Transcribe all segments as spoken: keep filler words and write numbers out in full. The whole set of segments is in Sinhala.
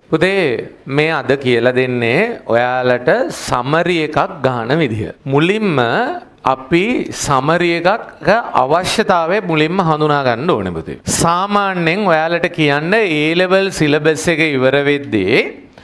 පුතේ මේ අද කියලා දෙන්නේ ඔයාලට සමරි එකක් ගන්න විදිය. මුලින්ම අපි සමරි එකක අවශ්‍යතාවය මුලින්ම හඳුනා ගන්න ඕනේ පුතේ. සාමාන්‍යයෙන් ඔයාලට කියන්න A level syllabus එක ඉවර වෙද්දී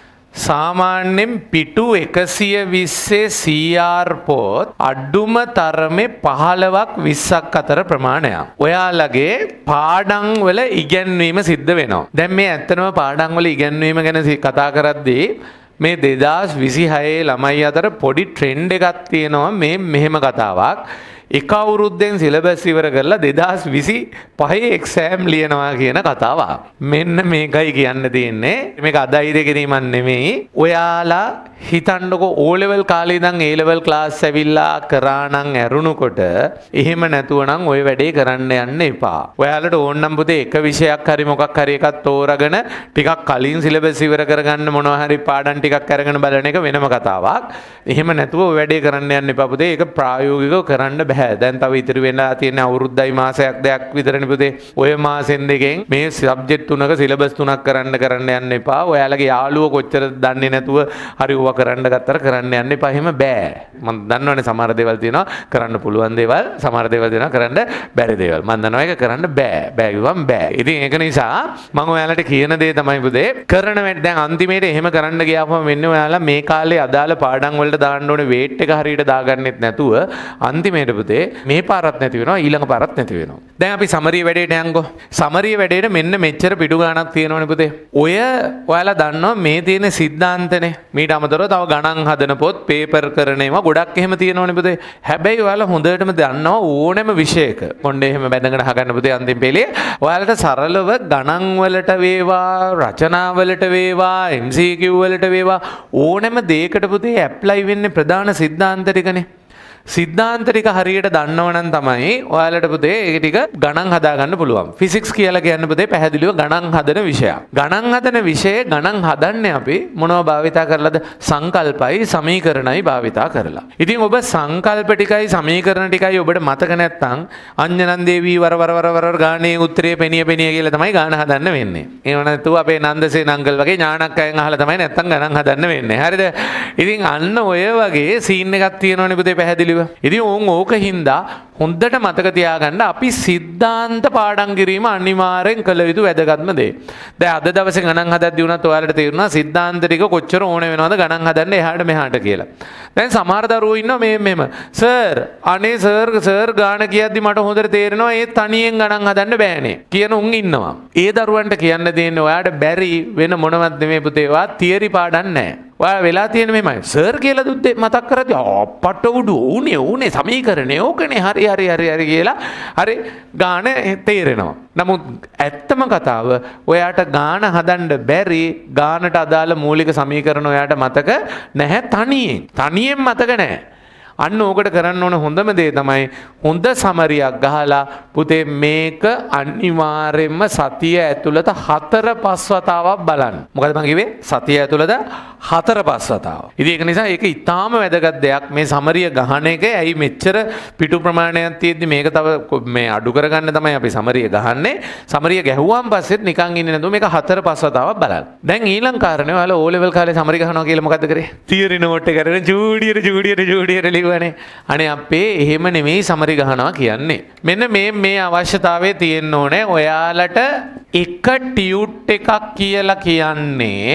සාමාන්‍යයෙන් පිටු එකසිය විස්සේ C R පොත් අඩුම තරමේ පහළොවක් විස්සක් අතර ප්‍රමාණයක්. ඔයාලගේ පාඩම් වල ඉගැන්වීම සිද්ධ වෙනවා. දැන් මේ ඇත්තනම පාඩම් වල ඉගැන්වීම ගැන කතා කරද්දී මේ දෙදාස් විසිහයේ ළමයි අතර පොඩි ට්‍රෙන්ඩ් එකක් තියෙනවා මේ මෙහෙම කතාවක්. එක අවුරුද්දෙන් සිලබස් ඉවර කරලා දෙදාස් විසිපහේ එක්සෑම් ලියනවා කියන කතාවක්. මෙන්න මේකයි කියන්න තියෙන්නේ. මේක අධෛර්ය කිරීමක් නෙමෙයි. ඔයාලා හිතන්නකො O level කාලේ ඉඳන් A level ක්ලාස් ඇවිල්ලා කරා නම් ඇරුණුකොට එහෙම නැතුව නම් ওই වැඩේ කරන්න යන්න එපා. ඔයාලට ඕන නම් පුතේ එක විෂයක් හරි මොකක් හරි එකක් තෝරාගෙන ටිකක් කලින් සිලබස් ඉවර කරගන්න මොනවා හරි පාඩම් ටිකක් අරගෙන බලන එක වෙනම කතාවක්. එහෙම නැතුව ওই වැඩේ කරන්න යන්න එපා පුතේ. ඒක ප්‍රායෝගිකව කරන්න බෑ. දැන් තව ඉතිරි වෙලා තියෙන අවුරුද්දයි මාසයක් දෙකක් විතරනේ පුතේ. ඔය මාසෙන් දෙකෙන් මේ සබ්ජෙක්ට් තුනක සිලබස් තුනක් කරන්න කරන්න යන්න එපා. ඔයාලගේ යාළුවෝ කොච්චර දන්නේ නැතුව හරි ඕවා කරන්න ගත්තට කරන්න යන්න එපා. එහෙම බෑ. මම දන්නවනේ සමහර දේවල් තියෙනවා කරන්න පුළුවන් දේවල්, සමහර දේවල් තියෙනවා කරන්න බැරි දේවල්. මම දන්නවා ඒක කරන්න බෑ. බෑ කිව්වම බෑ. ඉතින් ඒක නිසා මම ඔයාලට කියන දේ තමයි පුතේ කරන වැඩ දැන් අන්තිමේට එහෙම කරන්න ගියාම වෙන්නේ ඔයාලා මේ කාලේ අදාළ පාඩම් වලට දාන්න ඕනේ වේට් එක හරියට දාගන්නෙත් නැතුව අන්තිමේට පුතේ මේ පාරත් නැති වෙනවා ඊළඟ පාරත් නැති වෙනවා. දැන් අපි සමරිය වැඩේට යන්කෝ. සමරිය වැඩේට මෙන්න මෙච්චර පිටු ගණක් තියෙනවනේ පුතේ. ඔය ඔයාලා දන්නවා මේ තියෙන සිද්ධාන්තනේ. මීට අමතරව තව ගණන් හදන පොත්, පේපර් කරන ඒවා ගොඩක් එහෙම තියෙනවනේ පුතේ. හැබැයි ඔයාලා හොඳටම දන්නවා ඕනෙම විෂයක මොන්නේ එහෙම බැඳගෙන අහගන්න පුතේ අන්තිම පෙළේ ඔයාලට සරලව ගණන් වලට වේවා, රචනා වලට වේවා, M C Q වලට වේවා ඕනෙම දෙයකට පුතේ ඇප්ලයි වෙන්නේ ප්‍රධාන සිද්ධාන්ත ටිකනේ. සිද්ධාන්ත ටික හරියට දන්නවනම් තමයි ඔයාලට පුතේ ඒක ටික ගණන් හදා ගන්න පුළුවන්. ෆිසික්ස් කියලා කියන්නේ පුතේ පැහැදිලිව ගණන් හදන විෂයක්. ගණන් හදන විෂය ගණන් හදන්නේ අපි මොනව භාවිතා කරලාද? සංකල්පයි සමීකරණයි භාවිතා කරලා. ඉතින් ඔබ සංකල්ප ටිකයි සමීකරණ ටිකයි ඔබට මතක නැත්නම් අඤ්ඤනන් දේවී වර වර වර වර ගානේ උත්තරේ පෙනිය පෙනිය කියලා තමයි ගාන හදන්න වෙන්නේ. ඒව නැතුව අපේ නන්දසේන අංකල් වගේ ඥානක්කයන් අහලා තමයි නැත්තම් ගණන් හදන්න වෙන්නේ. හරිද? ඉතින් අන්න ඔය වගේ සීන් එකක් තියෙනවනේ පුතේ පැහැදිලි. ඉතින් ඕන් ඕක හින්දා හොඳට මතක තියාගන්න අපි සිද්ධාන්ත පාඩම් කිරීම අනිවාර්යෙන් කළ යුතු වැදගත්ම දේ. දැන් අද දවසේ ගණන් හදද්දී උනත් ඔයාලට තේරුණා සිද්ධාන්ත ටික කොච්චර ඕන වෙනවද ගණන් හදන්න එහාට මෙහාට කියලා. දැන් සමහර දරුවෝ ඉන්නවා මේ මෙම සර් අනේ සර් සර් ගාන කියද්දි මට හොඳට තේරෙනවා ඒ තනියෙන් ගණන් හදන්න බෑනේ කියන උන් ඉන්නවා. ඒ දරුවන්ට කියන්න දෙන්නේ ඔයාට බැරි වෙන මොනවත් නෙමෙයි පුතේ වා තියරි පාඩම් නැහැ. ඔයා වෙලා තියෙන මෙමය සර් කියලා දුද්දේ මතක් කරද්දී අපට උඩු උනේ උනේ සමීකරණේ ඕකනේ හරි හරි හරි හරි කියලා හරි ගාන තේරෙනවා. නමුත් ඇත්තම කතාව ඔයාට ගාන හදන්න බැරි ගානට අදාළ මූලික සමීකරණ ඔයාට මතක නැහැ තනියෙන්. තනියෙන් මතක නැහැ. අන්න ඕකට කරන්න ඕන හොඳම දේ තමයි හොඳ සමරියක් ගහලා පුතේ මේක අනිවාර්යයෙන්ම සතිය ඇතුළත හතර පහ වතාවක් බලන්න. මොකද මම කිව්වේ සතිය ඇතුළත හතර පහ වතාවක්. ඉතින් ඒක නිසා ඒක ඊටාම වැදගත් දෙයක් මේ සමරිය ගහන එක. ඇයි මෙච්චර පිටු ප්‍රමාණයක් තියෙද්දි මේක තව මේ අඩු කරගන්න තමයි අපි සමරිය ගහන්නේ. සමරිය ගැහුවාන් පස්සෙත් නිකන් ඉන්නේ නැතුව මේක හතර පහ වතාවක් බලන්න. දැන් ඊළඟ කාරණේ ඔයාලා O level කාලේ සමරිය ගහනවා කියලා මොකද්ද කරේ? තියරි නෝට් එක කරගෙන ජූඩියට ජූඩියට ජූඩියට ලිව්වනේ. අනේ අපේ එහෙම නෙමෙයි සමරි ගහනවා කියන්නේ. මෙන්න මේ මේ අවශ්‍යතාවය තියෙන්න ඕනේ. ඔයාලට එක ටියුට් එකක් කියලා කියන්නේ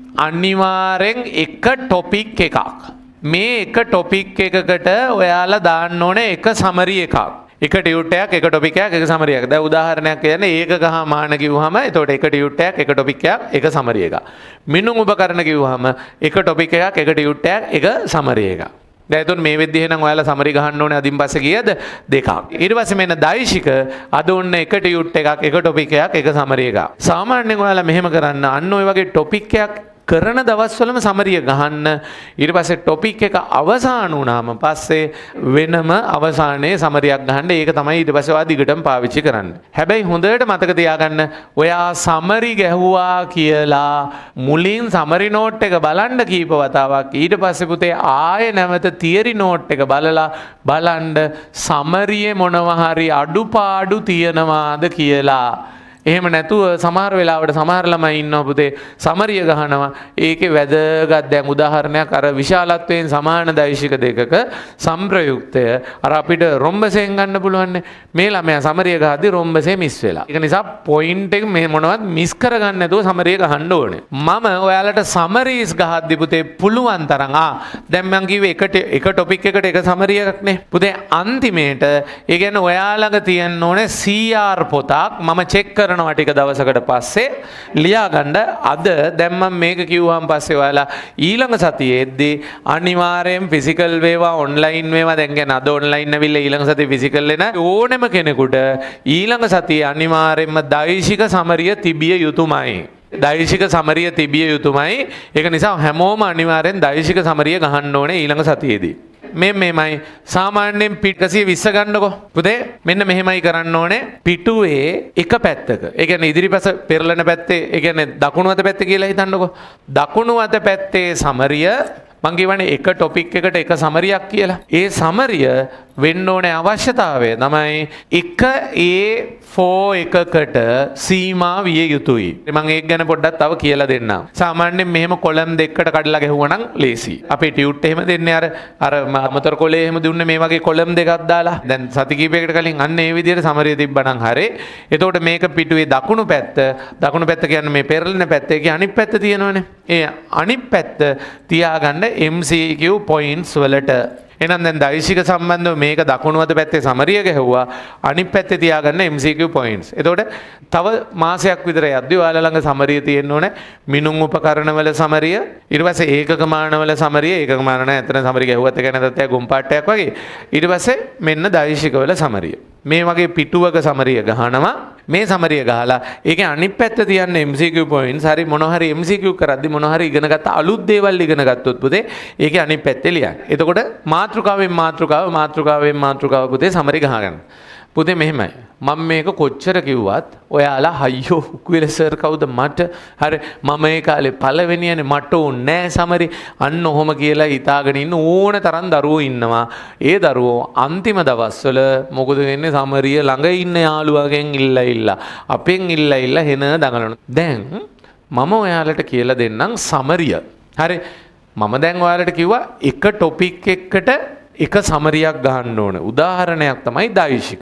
අනිවාර්යෙන් එක ටොපික් එකක්. මේ එක ටොපික් එකකට ඔයාලා දාන්න ඕනේ එක සමරි එකක්. එක ටියුට් එකක් එක ටොපික් එකක් එක සමරි එකක්. දැන් උදාහරණයක් කියන්නේ ඒක ගහ මාන කිව්වහම එතකොට එක ටියුට් එකක් එක ටොපික් එකක් එක සමරි එකක්. මිනුම් උපකරණ කිව්වහම එක ටොපික් එකක් එක ටියුට් එකක් එක සමරි එකක්. දැන් එතකොට මේ වෙද්දී එහෙනම් ඔයාලා සමරි ගහන්න ඕනේ අදින් පස්සේ කීයද? දෙකක්. ඊට පස්සේ මෙන්න දෛශික අද ඔන්න එක ටියුට් එකක් එක ටොපික් එකක් එක සමරි එකක්. සාමාන්‍යයෙන් ඔයාලා මෙහෙම කරන්න අන්න ඔය වගේ ටොපික් එකක් කරන දවස්වලම සමරිය ගහන්න. ඊට පස්සේ ටොපික් එක අවසන් වුණාම පස්සේ වෙනම අවසානයේ සමරියක් ගහන්න. ඒක තමයි ඊට පස්සේ ඔයා දිගටම පාවිච්චි කරන්න. හැබැයි හොඳට මතක තියාගන්න ඔයා සමරි ගැහුවා කියලා මුලින් සමරි නෝට් එක බලන්න කීප වතාවක් ඊට පස්සේ පුතේ ආයෙ නැවත තියරි නෝට් එක බලලා බලන්න සමරියේ මොනවා හරි අඩුපාඩු තියනවාද කියලා. එහෙම නැතුව සමහර වෙලාවට සමහර ළමයි ඉන්නවා පුතේ සමරිය ගහනවා. ඒකේ වැදගත් දැන් උදාහරණයක් අර විශාලත්වයෙන් සමාන දෛශික දෙකක සම්ප්‍රයුක්තය අර අපිට රොම්බසෙන් ගන්න පුළුවන්. මේ ළමයා සමරිය ගහද්දි රොම්බසේ මිස් වෙලා. ඒක නිසා පොයින්ට් එක මේ මොනවත් මිස් කරගන්න නැතුව සමරිය ගහන්න ඕනේ. මම ඔයාලට සමරීස් ගහද්දි පුතේ පුළුවන් තරම් ආ දැන් මම කිව්වේ එකට එක ටොපික් එකට එක සමරියක් නේ. පුතේ අන්තිමේට ඒ කියන්නේ ඔයා ළඟ තියෙන්න ඕනේ සී ආර් පොතක් මම චෙක් කරනවා ටික දවසකට පස්සේ ලියා ගන්න. අද දැන් මම මේක කිව්වහම පස්සේ ඔයාලා ඊළඟ සතියේදී අනිවාර්යෙන් ෆිසිකල් වේවා ඔන්ලයින් වේවා දැන් කියන්නේ අද ඔන්ලයින් නැවිල්ලා ඊළඟ සතියේ ෆිසිකල් එන ඕනෙම කෙනෙකුට ඊළඟ සතියේ අනිවාර්යෙන්ම දෛශික සමරිය තිබිය යුතුමයි. දෛශික සමරිය තිබිය යුතුමයි. ඒක නිසා හැමෝම අනිවාර්යෙන් දෛශික සමරිය ගහන්න ඕනේ ඊළඟ සතියේදී. මේ මෙහෙමයි සාමාන්‍යයෙන් පිට එකසිය විස්ස ගන්නකො පුතේ මෙන්න මෙහෙමයි කරන්න ඕනේ පිටුවේ එක පැත්තක ඒ කියන්නේ ඉදිරිපස පෙරලෙන පැත්තේ ඒ කියන්නේ දකුණු අත පැත්තේ කියලා හිතන්නකො දකුණු අත පැත්තේ සමරිය මං කියවනේ එක ටොපික් එකට එක සමරියක් කියලා. ඒ සමරිය වෙන්න ඕනේ අවශ්‍යතාවය තමයි එක ඒ ෆෝ එකකට සීමා විය යුතුයි. මම ඒක ගැන පොඩ්ඩක් තව කියලා දෙන්නම්. සාමාන්‍යයෙන් මෙහෙම කොලම් දෙකකට කඩලා ගැහුවා නම් ලේසි. අපේ ටියුට් එහෙම දෙන්නේ අර අර අමතර කොලේ එහෙම දුන්නේ මේ වගේ කොලම් දෙකක් දාලා. දැන් සති කීපයකට කලින් අන්න ඒ විදිහට සමරිය තිබ්බනම් හරි. එතකොට මේක පිටුවේ දකුණු පැත්ත දකුණු පැත්ත කියන්නේ මේ පෙරලෙන පැත්ත. ඒකේ අනිත් පැත්ත තියෙනවනේ. ඒ අනිත් පැත්ත තියාගන්න එම් සී කියු පොයින්ට්ස් වලට. එහෙනම් දැන් දෛශික සම්බන්ධව මේක දකුණු අත පැත්තේ සමරිය ගැහුවා අනිත් පැත්තේ තියාගන්න එම් සී කියු පොයින්ට්ස්. එතකොට තව මාසයක් විතර යද්දී ඔයාලා ළඟ සමරිය තියෙන්න ඕනේ මිනුම් උපකරණවල සමරිය ඊට පස්සේ ඒකක මානවල සමරිය ඒකක මාන නැහැ එතන සමරිය ගැහුවත් එක නැත්නම් ගොම් පාටයක් වගේ ඊට පස්සේ මෙන්න දෛශිකවල සමරිය. මේ වගේ පිටුවක සමරිය ගහනවා මේ සමරිය ගහලා ඒකේ අනිත් පැත්ත තියන්න එම් සී කියු පොයින්ට්ස් හරි මොන හරි එම් සී කියු කරද්දි මොන හරි ඉගෙන ගත්ත අලුත් දේවල් ඉගෙන ගත්තොත් පුතේ ඒකේ අනිත් පැත්තේ ලියන්න. එතකොට මාත්‍රිකාවෙන් මාත්‍රිකාව මාත්‍රිකාවෙන් මාත්‍රිකාව පුතේ සමරි ගහගන්න. පුතේ මෙහෙමයි මම මේක කොච්චර කිව්වත් ඔයාලා අයියෝ කුවිල සර් කවුද මට හරි මම ඒ කාලේ පළවෙනියනේ මට ඕනේ නෑ සමරි අන්න ඔහොම කියලා හිතාගෙන ඉන්න ඕන තරම් දරුවෝ ඉන්නවා. ඒ දරුවෝ අන්තිම දවස්වල මොකද වෙන්නේ සමරිය ළඟ ඉන්න යාළුවගෙන් ඉල්ල ඉල්ල අපෙන් ඉල්ල ඉල්ල හෙන දඟලනවා. දැන් මම ඔයාලට කියලා දෙන්නම් සමරිය. හරි මම දැන් ඔයාලට කිව්වා එක ටොපික් එකකට එක සමරියක් ගහන්න ඕන. උදාහරණයක් තමයි දෛශික.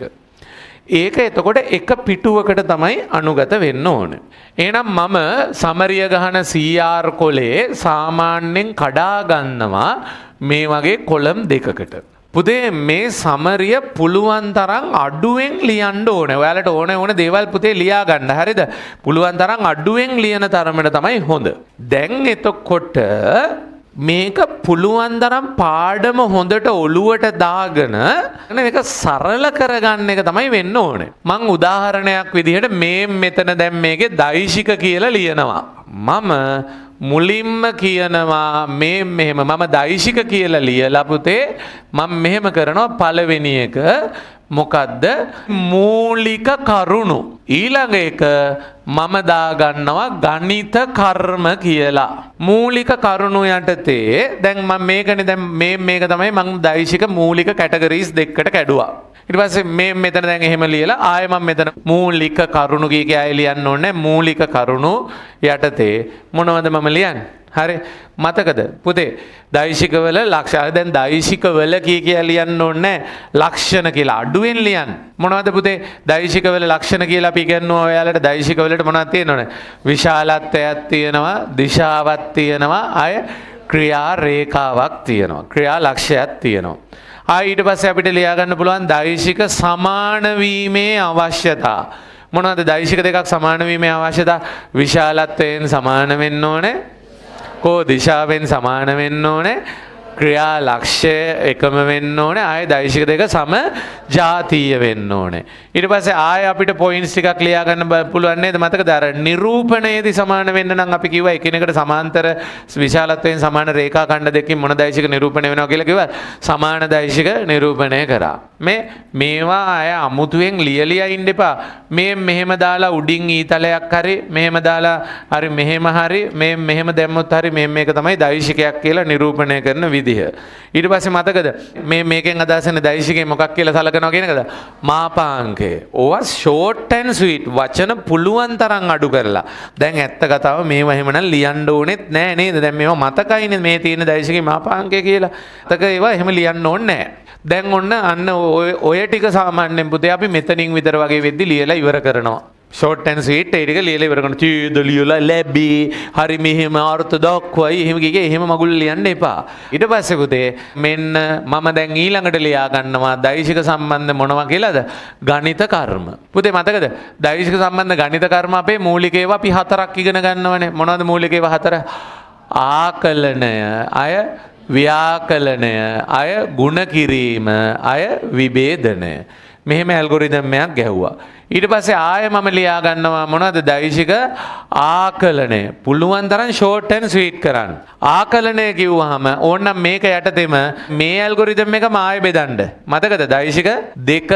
ඒක එතකොට එක පිටුවකට තමයි අනුගත වෙන්න ඕන. එහෙනම් මම සමරිය ගහන සී ආර් කොලේ සාමාන්‍යයෙන් කඩා ගන්නවා මේ වගේ කොලම් දෙකකට. පුතේ මේ සමරිය පුළුවන් තරම් අඩුවෙන් ලියන්න ඕනේ. ඔයාලට ඕන ඕන දේවල් පුතේ ලියා ගන්න. හරිද? පුළුවන් තරම් අඩුවෙන් ලියන තරමට තමයි හොඳ. දැන් එතකොට මේක පුළුවන් තරම් පාඩම හොඳට ඔළුවට දාගෙන මේක සරල කරගන්න එක තමයි වෙන්න ඕනේ. මං උදාහරණයක් විදිහට මේ මෙතන දැන් මේකේ දෛශික කියලා ලියනවා. මම මුලින්ම කියනවා මේ මෙහෙම මම දෛශික කියලා ලියලා පුතේ මම මෙහෙම කරනවා පළවෙනි එක මොකද්ද මූලික කරුණු ඊළඟ එක මම දාගන්නවා ගණිත කර්ම කියලා මූලික කරුණු යටතේ දැන් මම මේකනේ දැන් මේ මේක තමයි මම දෛශික මූලික කැටගරිස් දෙකකට කැඩුවා. ඊට පස්සේ මේ මෙතන දැන් එහෙම ලියලා ආයෙ මම මෙතන මූලික කරුණු කිය කිය ආයෙ ලියන්න ඕනේ මූලික කරුණු යටතේ මොනවද මම ලියන්නේ? හරි මතකද පුතේ දෛශිකවල ලක්ෂණ දැන් දෛශිකවල කී කිය ලියන්න ඕනේ ලක්ෂණ කියලා අඩුවෙන් ලියන්න. මොනවද පුතේ දෛශිකවල ලක්ෂණ කියලා අපි ඉගෙනුවා ඔයාලට දෛශිකවලට මොනවද තියෙනවනේ විශාලත්වයක් තියෙනවා දිශාවක් තියෙනවා අය ක්‍රියා රේඛාවක් තියෙනවා ක්‍රියා ලක්ෂයක් තියෙනවා. ආ ඊට පස්සේ අපිට ලියා ගන්න පුළුවන් දෛශික සමාන වීමේ අවශ්‍යතා. මොනවද දෛශික දෙකක් සමාන වීමේ අවශ්‍යතා? විශාලත්වයෙන් සමාන වෙන්න ඕනේ. කෝ දිශාවෙන් සමාන වෙන්න ඕනේ. ක්‍රියා ලක්ෂ්‍ය එකම වෙන්න ඕනේ. ආයේ දෛශික දෙක සම ජාතීය වෙන්න ඕනේ. ඊට පස්සේ ආයේ අපිට පොයින්ට්ස් ටිකක් ලියා ගන්න පුළුවන් නේද? මතකද අර නිරූපණයේදී සමාන වෙන්න නම් අපි කිව්වා එකිනෙකට සමාන්තර විශාලත්වයෙන් සමාන රේඛා ඛණ්ඩ දෙකකින් මොන දෛශික නිරූපණය වෙනවා කියලා කිව්වා. සමාන දෛශික නිරූපණය කරා. මේ මේවා අය අමුතුවෙන් ලියලියා ඉන්න එපා. මේ මෙහෙම දාලා උඩින් ඊතලයක් හරි මෙහෙම දාලා හරි මෙහෙම හරි මේ මෙහෙම දැම්මොත් හරි මේ මේක තමයි දෛශිකයක් කියලා නිරූපණය කරන විදිය. විදිහ. ඊට පස්සේ මතකද මේ මේකෙන් අදහසනේ දෛශිකේ මොකක් කියලා සලකනවා කියන එකද? මාපාංකය. ඕවා ෂෝට් ඇන්ඩ් ස්වීට් වචන පුළුවන් තරම් අඩු කරලා. දැන් ඇත්ත කතාව මේව එහෙමනම් ලියන්න ඕනෙත් නෑ නේද? දැන් මේවා මතකයිනේ මේ තියෙන දෛශිකේ මාපාංකය කියලා. මතක ඒවා එහෙම ලියන්න ඕනේ නෑ. දැන් ඔන්න අන්න ඔය ටික සාමාන්‍යයෙන් පුතේ අපි මෙතනින් විතර වගේ වෙද්දි ලියලා ඉවර කරනවා. ෂෝට් ඇන්ඩ් ස්වීට් ඒ ටික ලියලා ඉවර කරනවා. චීද ලියලා ලැබී හරි මෙහෙම අර්ථ දක්වයි එහෙම කිගේ එහෙම මගුල් ලියන්න එපා. ඊට පස්සේ පුතේ මෙන්න මම දැන් ඊළඟට ලියා ගන්නවා දෛශික සම්බන්ධ මොනවා කියලාද? ගණිත කර්ම. පුතේ මතකද? දෛශික සම්බන්ධ ගණිත කර්ම අපේ මූලික ඒවා අපි හතරක් ඉගෙන ගන්නවනේ. මොනවද මූලික ඒවා හතර? ආකලනය, අය ව්‍යාකලනය, අය ගුණ කිරීම, අය විභේදනය. මෙහෙම ඇල්ගොරිතම් එකක් ගැහුවා. ඊට පස්සේ ආයෙ මම ලියා ගන්නවා මොනවද? දෛශික ආකලනය. පුළුවන් තරම් ෂෝට් ඇන්ඩ් ස්වීට් කරන්න. ආකලනය කිව්වහම ඕනනම් මේක යටතේම මේ ඇල්ගොරිතම් එක මායෙ බෙදන්න. මතකද? දෛශික දෙකක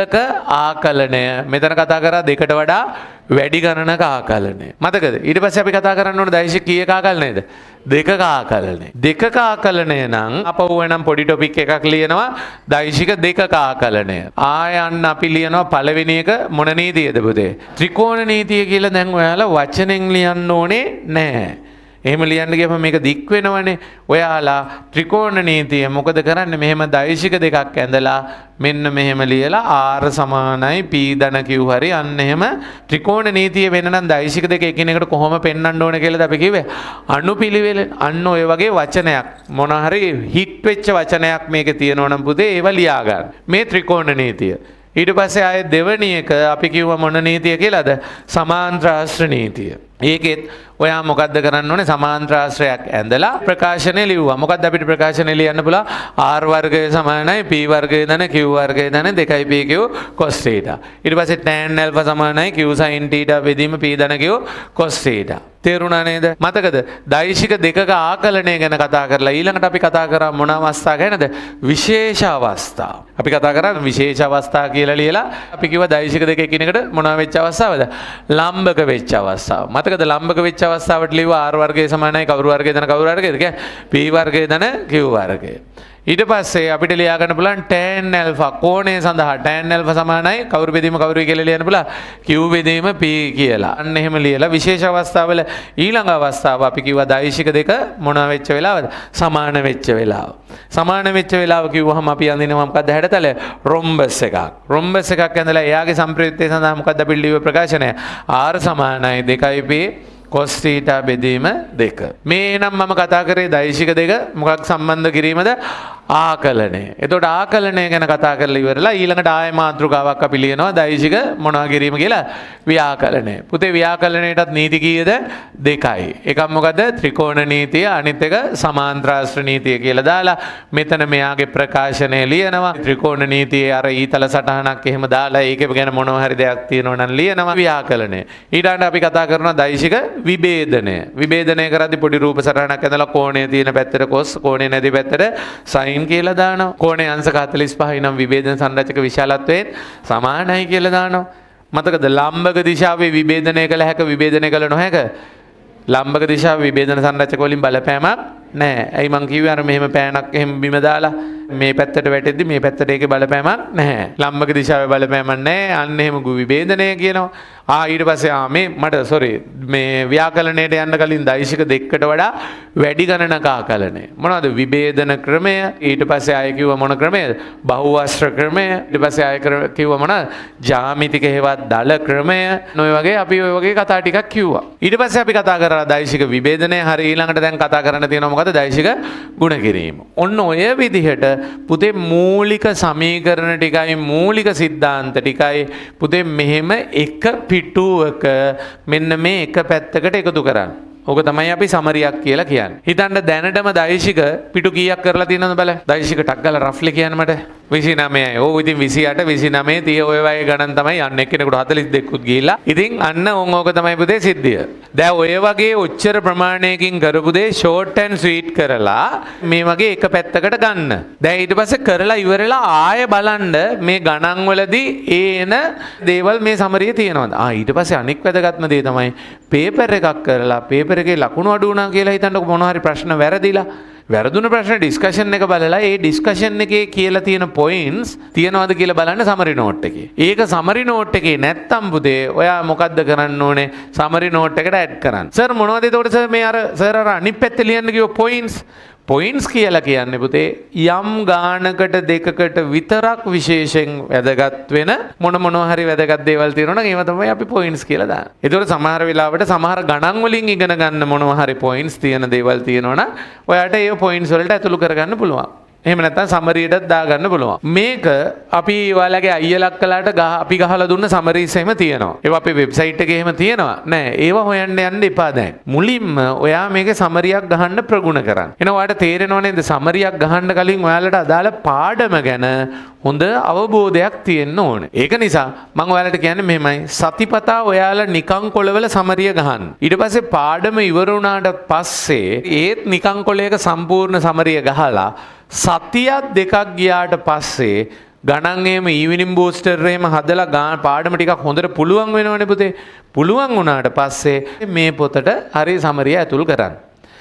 ආකලනය. මෙතන කතා කරා දෙකට වඩා වැඩි ගණනක ආකලනය. මතකද? ඊට පස්සේ අපි කතා කරන්න ඕන දෛශික කීයක ආකලනයද? දෙකක ආකලනය. දෙකක ආකලනය නම් අපව වෙනම් පොඩි ටොපික් එකක් ලියනවා දෛශික දෙකක ආකලනය. ආය යන්න අපි ලියනවා පළවෙනි එක මොන නීතියද පුතේ? ත්‍රිකෝණ නීතිය කියලා. දැන් ඔයාලා වචනෙන් ලියන්න ඕනේ නැහැ. එහෙම ලියන්න ගියම මේක දික් වෙනවනේ. ඔයාලා ත්‍රිකෝණ නීතිය මොකද කරන්නේ? මෙහෙම දෛශික දෙකක් ඇඳලා මෙන්න මෙහෙම ලියලා r සමානයි p ධන q හරි අන්න එහෙම ත්‍රිකෝණ නීතිය වෙන නම් දෛශික දෙක එකිනෙකට කොහොම පෙන්වන්න ඕන කියලාද අපි කිව්වේ? අනුපිළිවෙල. අන්න ඔය වගේ වචනයක් මොන හරි හිට් වෙච්ච වචනයක් මේකේ තියෙනවා නම් පුතේ ඒව ලියා ගන්න. මේ ත්‍රිකෝණ නීතිය. ඊට පස්සේ ආයේ දෙවෙනි එක අපි කිව්ව මොන නීතිය කියලාද? සමාන්ත්‍රාශ්‍ර නීතිය. ඒකෙත් ඔයා මොකද්ද කරන්න ඕනේ? සමාන්ත්‍රාශ්‍රයක් ඇඳලා ප්‍රකාශනය ලියුවා. මොකද්ද අපිට ප්‍රකාශනය ලියන්න පුළුවන්? r වර්ගය සමානයි p වර්ගය ධන q වර්ගය ධන දෙකයි p q cos θ. ඊට පස්සේ tan alpha සමානයි q sin θ බෙදීම p ධන q cos θ. තේරුණා නේද? මතකද? දෛශික දෙකක ආකලනය ගැන කතා කරලා ඊළඟට අපි කතා කරා මොන අවස්ථා ගැනද? විශේෂ අවස්ථා. අපි කතා කරා විශේෂ අවස්ථා කියලා ලියලා අපි කිව්වා දෛශික දෙක එකිනෙකට මොනවා වෙච්ච අවස්ථාවද? ලම්බක වෙච්ච අවස්ථාව. මතකද? ලම්බක වෙච්ච අවස්ථාවට ලිව්වා r වර්ගය සමානයි කවුරු වර්ගය ධන කවුරු වර්ගයද කියන්නේ p වර්ගය ධන q වර්ගය. ඊට පස්සේ අපිට ලියා ගන්න පුළුවන් tan alpha කෝණය සඳහා tan alpha සමානයි කවුරු බෙදීම කවුරු කියලා ලියන්න පුළුවන් q බෙදීම p කියලා. අන්න එහෙම ලියලා විශේෂ අවස්ථාවල ඊළඟ අවස්ථාව අපි කිව්වා දෛශික දෙක මොනවා වෙච්ච වෙලාවද? සමාන වෙච්ච වෙලාව. සමාන වෙච්ච වෙලාව කිව්වහම අපි අඳිනවා මොකද්ද? හැඩතල රොම්බස් එකක්. රොම්බස් එකක් ඇඳලා එයාගේ සම්ප්‍රයුක්තය සඳහා මොකද්ද අපි ලියුවේ ප්‍රකාශනය? r සමානයි දෙකයි p cos θ බෙදීම දෙක. මේ නම් මම කතා කරේ දෛශික දෙක මොකක් සම්බන්ධ කිරීමද? ආකලනය. එතකොට ආකලනය ගැන කතා කරලා ඉවරලා ඊළඟට ආය මාතෘකාවක් අපි ලියනවා දෛශික මොනවා කිරීම කියලා? ව්‍යාකලනය. පුතේ ව්‍යාකලනයටත් නීති කීයද? දෙකයි. එකක් මොකද? ත්‍රිකෝණ නීතිය, අනිත් එක සමාන්ත්‍රාශ්‍ර නීතිය කියලා දාලා මෙතන මෙයාගේ ප්‍රකාශනය ලියනවා. ත්‍රිකෝණ නීතියේ අර ඊතල සටහනක් එහෙම දාලා ඒක ගැන මොනවා හරි දෙයක් තියෙනවා නම් ලියනවා ව්‍යාකලනය. ඊළඟට අපි කතා කරනවා දෛශික විභේදනය. විභේදනය කරද්දී පොඩි රූප සටහනක් ඇඳලා කෝණය තියෙන පැත්තට cos, කෝණය නැති පැත්තට sin කියලා දානවා. කෝණය අංශක හතළිස් පහයි නම් විභේදන සංරචක විශාලත්වයෙන් සමානයි කියලා දානවා. මතකද? ලම්බක දිශාවේ විභේදනය කළ හැක, විභේදනය කළ නොහැක. ලම්බක දිශාවේ විභේදන සංරචක වලින් බලපෑමක් නැහැ. ඇයි මං කිව්වේ අර මෙහෙම පෑනක් එහෙම බිම දාලා මේ පැත්තට වැටෙද්දි මේ පැත්තට ඒකේ බලපෑමක් නැහැ. ලම්බක දිශාවේ බලපෑමක් නැහැ. අන්න එහෙම විභේදනය කියනවා. ආ ඊට පස්සේ ආ මේ මට සෝරි මේ ව්‍යාකලනයට යන්න කලින් දෛශික දෙකකට වඩා වැඩි ගණනක ආකලනය. මොනවද? විභේදන ක්‍රමය. ඊට පස්සේ ආයෙ කිව්ව මොන ක්‍රමයද? බහුවස්ත්‍ර ක්‍රමය. ඊට පස්සේ ආයෙ කිව්ව මොනවද? ජ්‍යාමිතික හේවත් දල ක්‍රමය. ඔය වගේ අපි ඔය වගේ කතා ටිකක් කිව්වා. ඊට පස්සේ අපි කතා කරා දෛශික විභේදනය. හරි ඊළඟට දැන් කතා කරන්න තියෙනවා මොකද? දෛශික ගුණ කිරීම. ඔන්න ඔය විදිහට පුතේ මූලික සමීකරණ ටිකයි මූලික සිද්ධාන්ත ටිකයි පුතේ මෙහෙම එක පිටුවක මෙන්න මේ එක පැත්තකට එකතු කරන්න. ඕක තමයි අපි සමරියක් කියලා කියන්නේ. හිතන්න දැනටම දෛශික පිටු කීයක් කරලා තියෙනවද බලන්න. දෛශික ටක් ගාලා රෆ්ලි කියන්න මට. විසිනමයයි. ඕ ඉතින් විසිඅට විසිනමය තිය ඔය වගේ ගණන් තමයි යන්නේ. එක්කෙනෙකුට හතළිස් දෙකකුත් ගිහිල්ලා. ඉතින් අන්න ඕන් ඕක තමයි පුතේ සිද්ධිය. දැන් ඔය වගේ ඔච්චර ප්‍රමාණයකින් කරපු දේ ෂෝට් ඇන්ඩ් ස්වීට් කරලා මේ වගේ එක පැත්තකට ගන්න. දැන් ඊට පස්සේ කරලා ඉවරලා ආයෙ බලන්න මේ ගණන් වලදී ඒන දේවල් මේ සමරියේ තියෙනවද? ආ ඊට පස්සේ අනික් වැදගත්ම දේ තමයි පේපර් එකක් කරලා පේපර් එකේ ලකුණු අඩු වුණා කියලා හිතන්නකො මොනවා හරි ප්‍රශ්න වැරදිලා වැරදුන ප්‍රශ්න ඩිස්කෂන් එක බලලා ඒ ඩිස්කෂන් එකේ කියලා තියෙන පොයින්ට්ස් තියනවාද කියලා බලන්න සමරි නෝට් එකේ. ඒක සමරි නෝට් එකේ නැත්තම් පුතේ ඔයා මොකද්ද කරන්න ඕනේ? සමරි නෝට් එකට ඇඩ් කරන්න. සර් මොනවද එතකොට සර් මේ අර සර් අර අනිත් පැත්තේ ලියන්න කිව්ව පොයින්ට්ස් පොයින්ට්ස් කියලා කියන්නේ පුතේ යම් ගානකට දෙකකට විතරක් විශේෂයෙන් වැදගත් වෙන මොන මොනවා හරි වැදගත් දේවල් තියෙනවා නම් ඒව තමයි අපි පොයින්ට්ස් කියලා දාන්නේ. ඒතකොට සමහර වෙලාවට සමහර ගණන් වලින් ඉගෙන ගන්න මොනවා හරි පොයින්ට්ස් තියෙන දේවල් තියෙනවා නම් ඔයාට ඒ පොයින්ට්ස් වලට ඇතුළු කරගන්න පුළුවන්. එහෙම නැත්නම් සමරියටත් දාගන්න පුළුවන්. මේක අපි ඔයාලගේ අයියලක් කළාට අපි ගහලා දුන්න සමරීස් එහෙම තියෙනවා. ඒවා අපේ වෙබ්සයිට් එකේ එහෙම තියෙනවා. නෑ ඒවා හොයන්න යන්න එපා දැන්. මුලින්ම ඔයා මේකේ සමරියක් ගහන්න ප්‍රගුණ කරන්න. එහෙනම් ඔයාලට තේරෙනව නේද සමරියක් ගහන්න කලින් ඔයාලට අදාළ පාඩම ගැන හොඳ අවබෝධයක් තියෙන්න ඕනේ. ඒක නිසා මම ඔයාලට කියන්නේ මෙහෙමයි සතිපතා ඔයාලා නිකං කොළවල සමරිය ගහන්න. ඊට පස්සේ පාඩම ඉවර වුණාට පස්සේ ඒත් නිකං කොළයක සම්පූර්ණ සමරිය ගහලා සතියක් දෙකක් ගියාට පස්සේ ගණන් එහෙම ඊවිනින් බූස්ටර් එහෙම හදලා ගාන පාඩම ටිකක් හොඳට පුළුවන් වෙනවනේ පුතේ. පුළුවන් වුණාට පස්සේ මේ පොතට හරි සමරිය ඇතුල් කරන්න.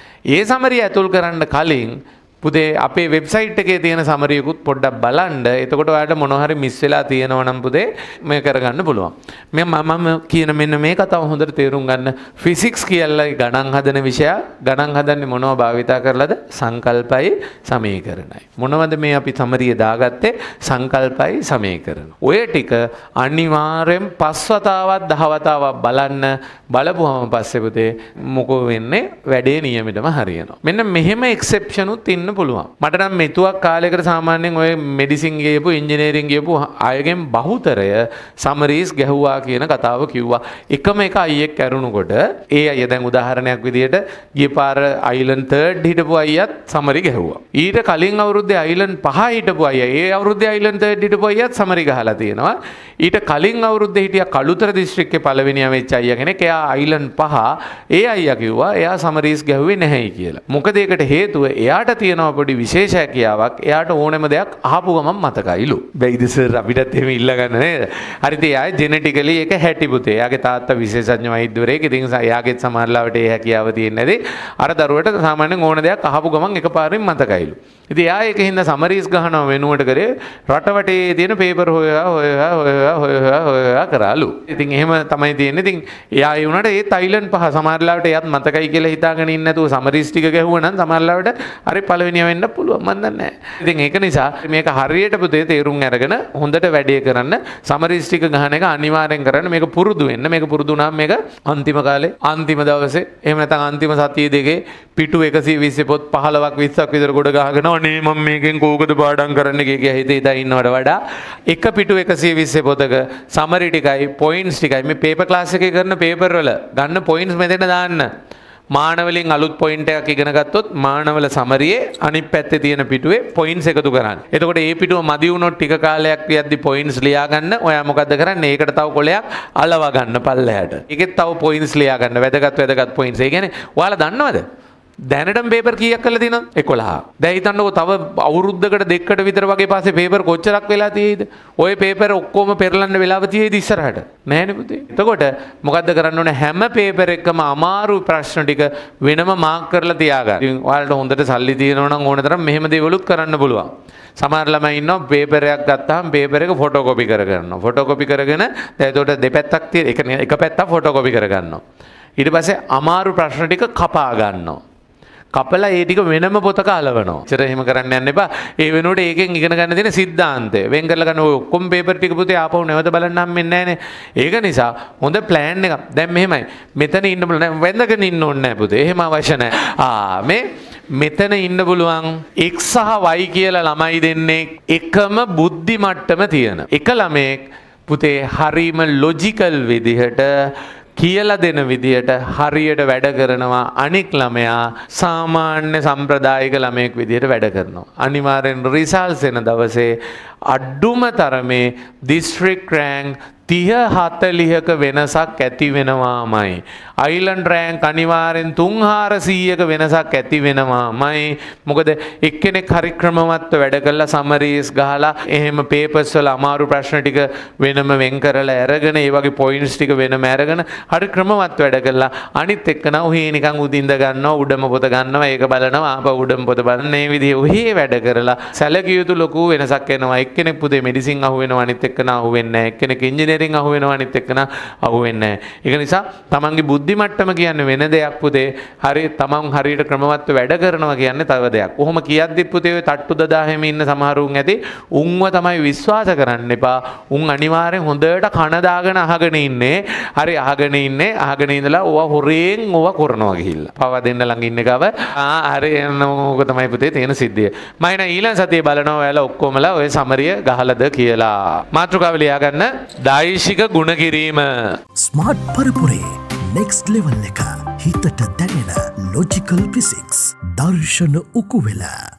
ඒ සමරිය ඇතුල් කරන්න කලින් පුතේ අපේ වෙබ්සයිට් එකේ තියෙන සමරියකුත් පොඩ්ඩක් බලන්න. එතකොට ඔයාලට මොනවා හරි මිස් වෙලා තියෙනවා නම් පුතේ මේ කරගන්න පුළුවන්. මම මම කියන මෙන්න මේ කතාව හොඳට තේරුම් ගන්න. ෆිසික්ස් කියලා ගණන් හදන විෂය ගණන් හදන්නේ මොනව භාවිතා කරලාද? සංකල්පයි සමීකරණයි. මොනවද මේ අපි සමරිය දාගත්තේ? සංකල්පයි සමීකරණ. ඔය ටික අනිවාර්යෙන් පස් වතාවක් දහ වතාවක් බලන්න. බලපුවම පස්සේ පුතේ මොකෝ වෙන්නේ? වැඩේ නියමිතම හරියනවා. මෙන්න මෙහෙම එක්සෙප්ෂන් උත් ඉන්න පුළුවන්. මට නම් මෙතුවක් කාලයකට සාමාන්‍යයෙන් ඔය මෙඩිසින් ගියපු ඉංජිනේරින් ගියපු අයගෙන් බහුතරය සමරීස් ගැහුවා කියන කතාව කිව්වා. එකම එක අයියෙක් කරුණකොට ඒ අය දැන් උදාහරණයක් විදියට ගිය පාර අයිලන්ඩ් තර්ඩ් හිටපු අයියත් සමරි ගැහුවා. ඊට කලින් අවුරුද්දේ අයිලන්ඩ් පහ හිටපු අයියා ඒ අවුරුද්දේ අයිලන්ඩ් තර්ඩ් හිටපු අයියත් සමරි ගහලා තියෙනවා. ඊට කලින් අවුරුද්දේ හිටියා කළුතර දිස්ත්‍රික්කේ පළවෙනියා වෙච්ච අයියා කෙනෙක් එයා අයිලන්ඩ් පහ ඒ අයියා කිව්වා එයා සමරීස් ගැහුවේ නැහැයි කියලා. මොකද ඒකට හේතුව එයාට තියෙනවා පොඩි විශේෂ හැකියාවක්. එයාට ඕනෙම දෙයක් අහපු ගමන් මතකයිලු. බැයිද සර් අපිටත් එහෙම ඉල්ලගන්න නේද? හරිද? එයා ජෙනෙටිකලි ඒක හැටි පුතේ. එයාගේ තාත්තා විශේෂඥ වෛද්‍යවරයෙක්. ඉතින් එයාගෙත් සමහරලාවට ඒ හැකියාව තියෙන්නේ නැති. අර දරුවට සාමාන්‍යයෙන් ඕන දෙයක් අහපු ගමන් එකපාරින් මතකයිලු. ඉතින් එයා ඒකින්ද සමරීස් ගහනවා වෙනුවට කරේ රට වටේ තියෙන පේපර් හොයලා හොයලා හොයලා හොයලා හොයලා කරාලු. ඉතින් එහෙම තමයි තියෙන්නේ. ඉතින් එයා ඒ වුණාට ඒ තයිලන්ඩ් පහ සමහරලාවට එයාත් මතකයි කියලා හිතාගෙන ඉන්නේ නැතුව සමරීස් ටික ගැහුවා නම් සමහරලාවට හරි පළවෙනිය වෙන්න පුළුවන් මන් දන්නේ නැහැ. ඉතින් ඒක නිසා මේක හරියට පුතේ තේරුම් අරගෙන හොඳට වැඩේ කරන්න සමරීස් ටික ගහන එක අනිවාර්යෙන් කරන්න. මේක පුරුදු වෙන්න. මේක පුරුදු වුණාම මේක අන්තිම කාලේ අන්තිම දවසේ එහෙම නැත්නම් අන්තිම සතිය දෙකේ පිටු එකසිය විස්ස පොත් පහළොවක් විස්සක් විතර ගොඩ ගහගෙන අනේ මම මේකෙන් කෝකද පාඩම් කරන්න කිය හිතේ හිතා ඉන්නවට වඩා එක පිටු එකසිය විස්ස පොතක සමරි ටිකයි පොයින්ට්ස් ටිකයි මේ පේපර් ක්ලාස් එකේ කරන පේපර් වල ගන්න පොයින්ට්ස් මෙතන දාන්න. මානවලින් අලුත් පොයින්ට් එකක් ඉගෙන ගත්තොත් මානවල සමරියේ අනිත් පැත්තේ තියෙන පිටුවේ පොයින්ට්ස් එකතු කරන්න. එතකොට ඒ පිටුව මදි වුණොත් ටික කාලයක් යද්දි පොයින්ට්ස් ලියා ගන්න. ඔයා මොකද්ද කරන්නේ? ඒකට තව කොලයක් අලව ගන්න පල්ලෙහාට. ඒකෙත් තව පොයින්ට්ස් ලියා ගන්න. වැදගත් වැදගත් පොයින්ට්ස්. ඒ කියන්නේ ඔයාලා දන්නවද? දැනටම පේපර් කීයක් කරලා තියෙනවද? එකොළහ. දැන් හිතන්නකෝ තව අවුරුද්දකට දෙකකට විතර වගේ පස්සේ පේපර් කොච්චරක් වෙලා තියෙයිද? ওই පේපර් ඔක්කොම පෙරලන්න වෙලාව තියෙයිද ඉස්සරහට? නැහැනේ පුතේ. එතකොට මොකද්ද කරන්න ඕනේ? හැම පේපර් එකකම අමාරු ප්‍රශ්න ටික වෙනම මාක් කරලා තියාගන්න. ඉතින් ඔයාලට හොඳට සල්ලි තියෙනවා නම් ඕන තරම් මෙහෙම දේවලුත් කරන්න පුළුවන්. සමහර ළමයි ඉන්නවා පේපර් එකක් ගත්තාම පේපර් එක ෆොටෝකෝපි කරගන්නවා. ෆොටෝකෝපි කරගෙන දැන් එතකොට දෙපැත්තක් තියෙන එක එක පැත්තක් ෆොටෝකෝපි කරගන්නවා. ඊට පස්සේ අමාරු ප්‍රශ්න ටික කපා ගන්නවා. කපලා ඒ ටික වෙනම පොතක අලවනවා. ඒතර එහෙම කරන්න යන්න එපා. ඒ වෙනුවට ඒකෙන් ඉගෙන ගන්න තියෙන સિદ્ધාන්තය වෙන් කරලා ගන්න ඔය ඔක්කොම පේපර් ටික පුතේ ආපහු නැවත බලන්න හම්බෙන්නේ නැහනේ. ඒක නිසා හොඳ ප්ලෑන් එකක්. දැන් මෙහෙමයි. මෙතන ඉන්න බල නෑ වැඳගෙන ඉන්න ඕනේ නෑ පුතේ. එහෙම අවශ්‍ය නෑ. ආ මේ මෙතන ඉන්න පුළුවන් x සහ y කියලා ළමයි දෙන්නේ එකම බුද්ධි මට්ටම තියෙන. එක ළමෙක් පුතේ හරීම ලොජිකල් විදිහට කියලා දෙන විදියට හරියට වැඩ කරනවා. අනික් ළමයා සාමාන්‍ය සම්ප්‍රදායික ළමයෙක් විදියට වැඩ කරනවා. අනිවාර්යෙන් රිසල්ට්ස් එන දවසේ අඩුම තරමේ දිස්ත්‍රික් රෑන්ක් තිහ හතලිහක වෙනසක් ඇති වෙනවාමයි. අයිලන්ඩ් රෑන්ක් අනිවාර්යෙන් තුන් හාරසීයක වෙනසක් ඇති වෙනවාමයි. මොකද එක්කෙනෙක් හරි ක්‍රමවත්ව වැඩ කළා සමරීස් ගහලා එහෙම පේපර්ස් වල අමාරු ප්‍රශ්න ටික වෙනම වෙන් කරලා අරගෙන ඒ වගේ පොයින්ට්ස් ටික වෙනම අරගෙන හරි ක්‍රමවත් වැඩ කළා. අනිත් එක්කන උහි නිකන් උදින්ද ගන්නවා උඩම පොත ගන්නවා ඒක බලනවා ආපහු උඩම පොත බලන මේ විදිහේ උහි වැඩ කරලා සැලකිය යුතු ලොකු වෙනසක් එනවා. එක්කෙනෙක් පුතේ මෙඩිසින් අහු වෙනවා අනිත් එක්කන අහු වෙන්නේ නැහැ. එක්කෙනෙක් ඉංජිනේරින් අහු වෙනවා අනිත් එක්කන අහු වෙන්නේ නැහැ. ඒක නිසා තමන්ගේ බුද්ධි මට්ටම කියන්නේ වෙන දෙයක් පුතේ. හරි තමන් හරියට ක්‍රමවත්ව වැඩ කරනවා කියන්නේ තව දෙයක්. කොහොම කියද්දි පුතේ ඔය තට්ටු දදාහෙම ඉන්න සමහරුන් ඇති උන්ව තමයි විශ්වාස කරන්න එපා. උන් අනිවාර්යෙන් හොඳට කන දාගෙන අහගෙන ඉන්නේ. හරි අහගෙන ඉන්නේ. අහගෙන ඉඳලා ඕවා හොරෙන් ඕවා කරනවා ගිහිල්ලා. පව දෙන්න ළඟ ඉන්න ගව ආ හරි ඕක තමයි පුතේ තියෙන සිද්ධිය. මම එන ඊළඟ සතියේ බලනවා ඔයාලා ඔක්කොමලා ඔය සමරිය ගහලද කියලා. මාතෘකාව ලියා ගන්න. දායිශික ගුණ කිරීම. ස්මාර්ට් පරපුරේ next level එක හිතට දැනෙන logical physics දර්ශන උකුවෙලා